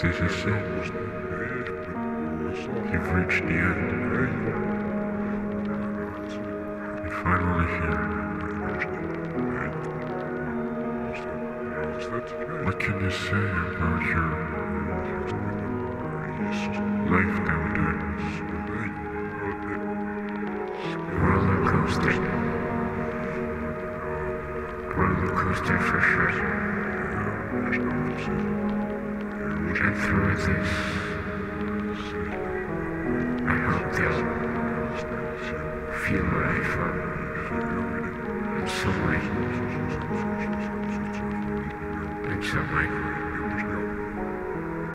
This is it. You've reached the end. You're finally here. What can you say about your life nowadays? Rollercoaster. Rollercoaster for sure. And through this, I hope they'll feel what I felt in some way. In some way.